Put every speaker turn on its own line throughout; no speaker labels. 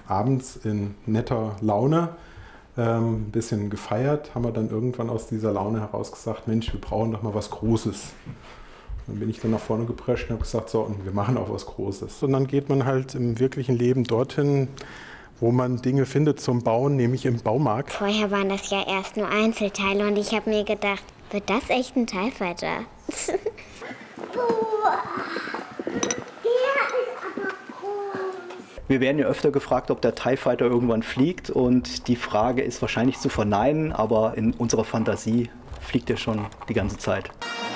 abends in netter Laune ein bisschen gefeiert, haben wir dann irgendwann aus dieser Laune heraus gesagt, Mensch, wir brauchen doch mal was Großes. Dann bin ich dann nach vorne geprescht und habe gesagt, so, und wir machen auch was Großes. Und dann geht man halt im wirklichen Leben dorthin, wo man Dinge findet zum Bauen, nämlich im Baumarkt.
Vorher waren das ja erst nur Einzelteile und ich habe mir gedacht, wird das echt ein TIE Fighter?
Wir werden ja öfter gefragt, ob der TIE Fighter irgendwann fliegt, und die Frage ist wahrscheinlich zu verneinen, aber in unserer Fantasie fliegt er schon die ganze Zeit.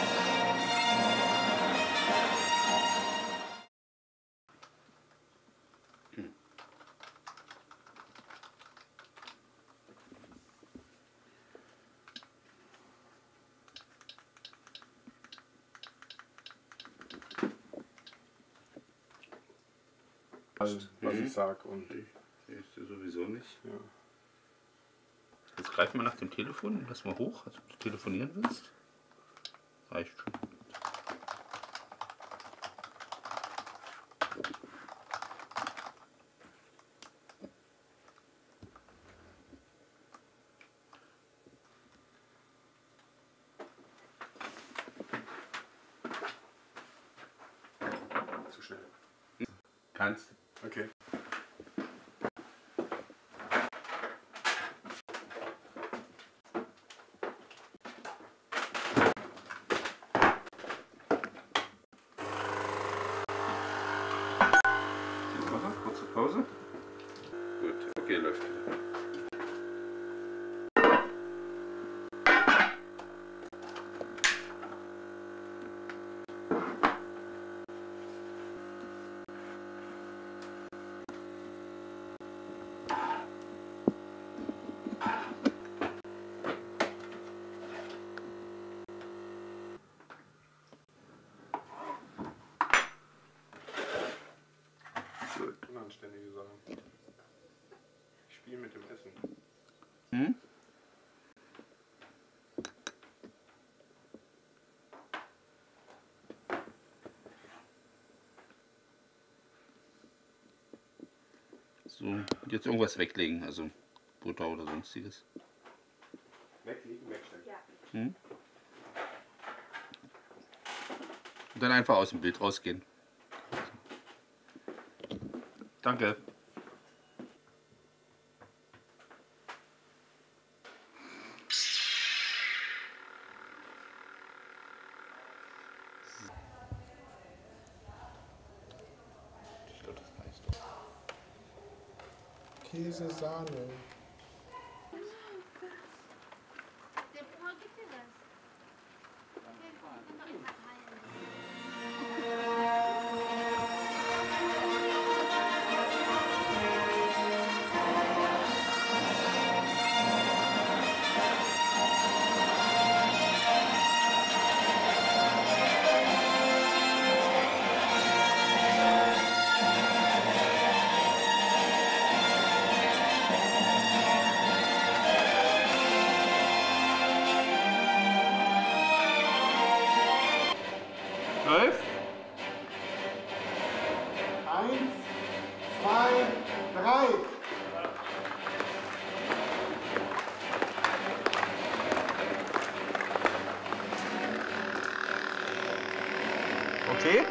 Was ich sage. Und
Siehst du sowieso nicht.
ja.
Jetzt greif mal nach dem Telefon und lass mal hoch, als ob du telefonieren willst. Reicht schon.
Zu schnell.
Kannst.
Okay.
Kurze Pause. Gut, okay, läuft.
Unanständige Sachen. Ich spiele mit dem Essen.
Hm? So, jetzt irgendwas weglegen, also Butter oder sonstiges.
Weglegen, wegstecken.
Ja.
Hm? Und dann einfach aus dem Bild rausgehen. Danke. Ich glaube, das reicht doch.
Käse, Sahne.
Läuft?
1, 2, 3.
Okay.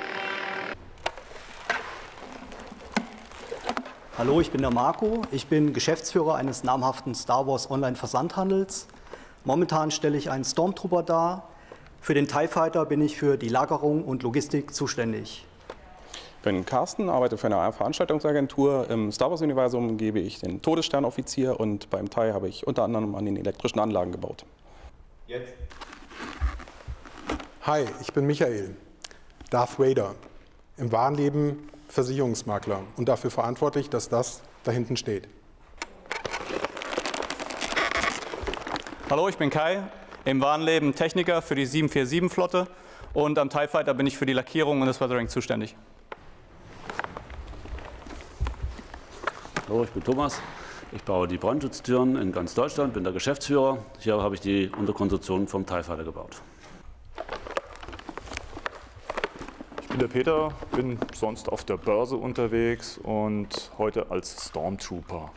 Hallo, ich bin der Marco. Ich bin Geschäftsführer eines namhaften Star Wars Online-Versandhandels. Momentan stelle ich einen Stormtrooper dar. Für den TIE Fighter bin ich für die Lagerung und Logistik zuständig.
Ich bin Carsten, arbeite für eine Veranstaltungsagentur. Im Star Wars-Universum gebe ich den Todessternoffizier und beim TIE habe ich unter anderem an den elektrischen Anlagen gebaut.
Jetzt.
Hi, ich bin Michael, Darth Vader, im wahren Leben Versicherungsmakler und dafür verantwortlich, dass das da hinten steht.
Hallo, ich bin Kai, im wahren Leben Techniker für die 747-Flotte und am TIE Fighter bin ich für die Lackierung und das Weathering zuständig.
Hallo, ich bin Thomas. Ich baue die Brandschutztüren in ganz Deutschland, bin der Geschäftsführer. Hier habe ich die Unterkonstruktion vom TIE Fighter gebaut. Ich
bin der Peter, bin sonst auf der Börse unterwegs und heute als Stormtrooper.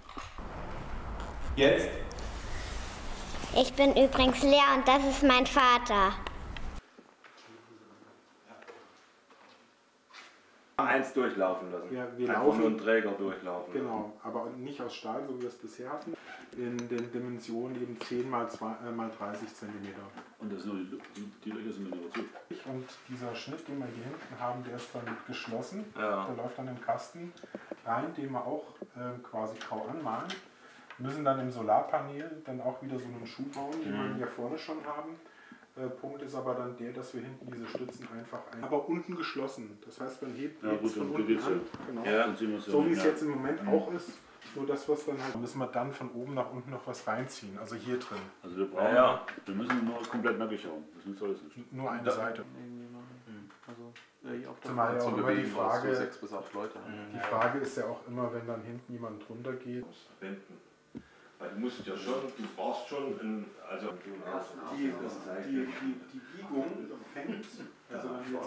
Jetzt?
Ich bin übrigens Lea und das ist mein Vater.
Eins durchlaufen lassen.
Ja, wir
einfach
laufen
nur einen Träger durchlaufen.
Genau, aber nicht aus Stahl, so wie wir es bisher hatten, in den Dimensionen eben 10 mal 30 cm.
Und das sind die Löcher sind nur zu.
Und dieser Schnitt, den wir hier hinten haben, der ist dann geschlossen.
Ja.
Der läuft dann im Kasten rein, den wir auch quasi grau anmalen. Wir müssen dann im Solarpanel dann auch wieder so einen Schuh bauen, den wir hier vorne schon haben. Punkt ist aber dann der, dass wir hinten diese Stützen einfach aber unten geschlossen. Das heißt, man hebt es von unten an. Genau.
Ja.
So wie es jetzt im Moment auch ist. Nur das, was dann halt, müssen wir dann von oben nach unten noch was reinziehen. Also hier drin.
Also wir brauchen, wir müssen nur komplett nackig hauen. Das nützt alles nicht.
Nur eine Seite.
Also,
Zumal ja auch immer die Frage,
6 bis 8 Leute.
Die Frage ist ja auch immer, wenn dann hinten jemand drunter geht.
Weil du musst ja schon, du brauchst schon also
die Biegung fängt, also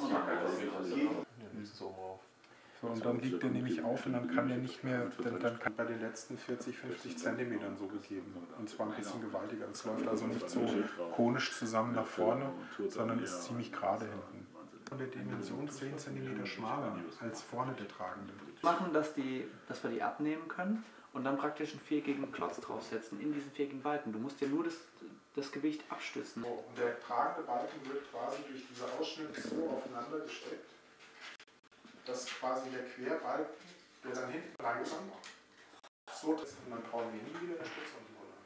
so, und dann liegt der nämlich auf und dann kann der nicht mehr, dann kann bei den letzten 40, 50 Zentimetern so gegeben. Und zwar ein bisschen gewaltiger. Es läuft also nicht so konisch zusammen nach vorne, sondern ist ziemlich gerade hinten. Von der Dimension 10 cm schmaler als vorne der Tragende.
Machen, dass wir die abnehmen können und dann praktisch einen viereckigen Klotz draufsetzen in diesen viereckigen Balken. Du musst ja nur das Gewicht abstützen.
Und der tragende Balken wird quasi durch diese Ausschnitte so aufeinander gesteckt, dass quasi der Querbalken, der dann hinten reinkommt, so ist und dann brauchen wir nie wieder eine Stütze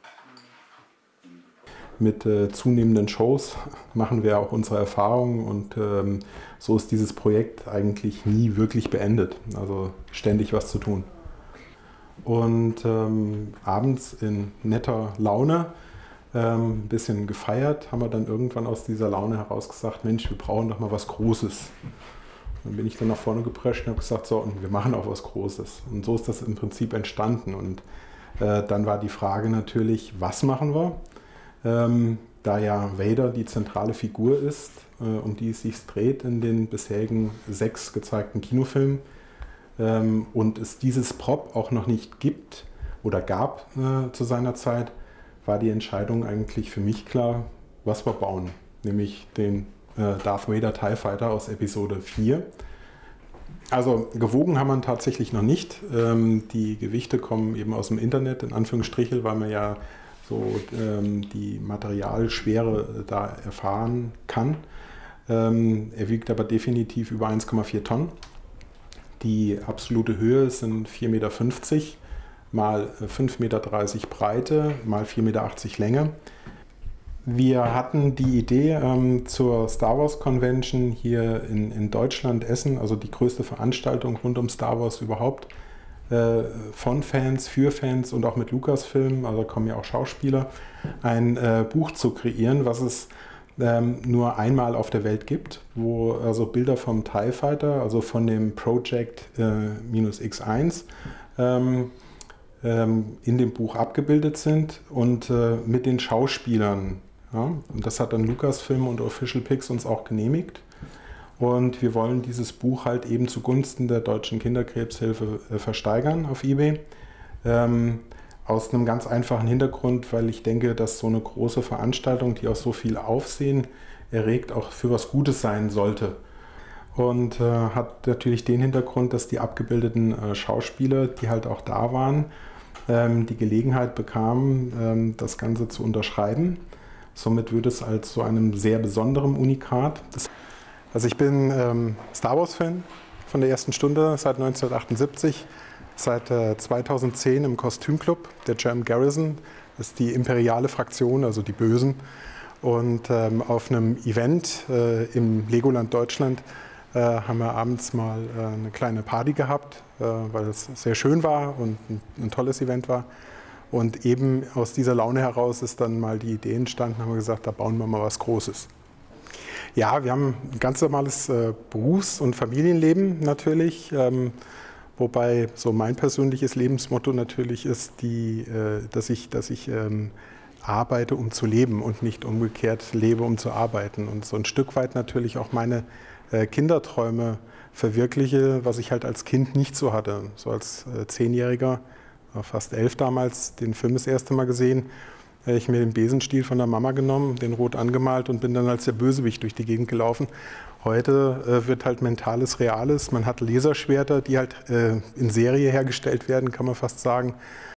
unten drunter. Mit zunehmenden Shows machen wir auch unsere Erfahrungen und so ist dieses Projekt eigentlich nie wirklich beendet. Also ständig was zu tun. Und abends in netter Laune, ein bisschen gefeiert, haben wir dann irgendwann aus dieser Laune heraus gesagt, Mensch, wir brauchen doch mal was Großes. Dann bin ich dann nach vorne geprescht und habe gesagt, so, und wir machen auch was Großes. Und so ist das im Prinzip entstanden. Und dann war die Frage natürlich, was machen wir? Da ja Vader die zentrale Figur ist, um die es sich dreht in den bisherigen 6 gezeigten Kinofilmen, und es dieses Prop auch noch nicht gibt oder gab zu seiner Zeit, war die Entscheidung eigentlich für mich klar, was wir bauen, nämlich den Darth Vader TIE Fighter aus Episode 4. Also gewogen haben wir tatsächlich noch nicht. Die Gewichte kommen eben aus dem Internet, in Anführungsstrichen, weil man ja so die Materialschwere da erfahren kann. Er wiegt aber definitiv über 1,4 Tonnen. Die absolute Höhe sind 4,50 Meter mal 5,30 Meter Breite mal 4,80 Meter Länge. Wir hatten die Idee zur Star Wars Convention hier in Deutschland, Essen, also die größte Veranstaltung rund um Star Wars überhaupt, von Fans, für Fans und auch mit Lucasfilm, also kommen ja auch Schauspieler, ein Buch zu kreieren, was es nur einmal auf der Welt gibt, wo also Bilder vom TIE Fighter, also von dem Project -X1, in dem Buch abgebildet sind und mit den Schauspielern. Ja, und das hat dann Lucasfilm und Official Pix uns auch genehmigt. Und wir wollen dieses Buch halt eben zugunsten der Deutschen Kinderkrebshilfe versteigern auf eBay. Aus einem ganz einfachen Hintergrund, weil ich denke, dass so eine große Veranstaltung, die auch so viel Aufsehen erregt, auch für was Gutes sein sollte. Und hat natürlich den Hintergrund, dass die abgebildeten Schauspieler, die halt auch da waren, die Gelegenheit bekamen, das Ganze zu unterschreiben. Somit wird es als so einem sehr besonderen Unikat. Also ich bin Star Wars-Fan von der ersten Stunde seit 1978, seit 2010 im Kostümclub der German Garrison. Das ist die imperiale Fraktion, also die Bösen. Und auf einem Event im Legoland Deutschland haben wir abends mal eine kleine Party gehabt, weil es sehr schön war und ein tolles Event war. Und eben aus dieser Laune heraus ist dann mal die Idee entstanden, haben wir gesagt, da bauen wir mal was Großes. Ja, wir haben ein ganz normales Berufs- und Familienleben natürlich, wobei so mein persönliches Lebensmotto natürlich ist, dass ich arbeite, um zu leben und nicht umgekehrt lebe, um zu arbeiten. Und so ein Stück weit natürlich auch meine Kinderträume verwirkliche, was ich halt als Kind nicht so hatte. So als 10-Jähriger, fast 11 damals, den Film das erste Mal gesehen, ich mir den Besenstiel von der Mama genommen, den rot angemalt und bin dann als der Bösewicht durch die Gegend gelaufen. Heute wird halt Mentales Reales. Man hat Laserschwerter, die halt in Serie hergestellt werden, kann man fast sagen.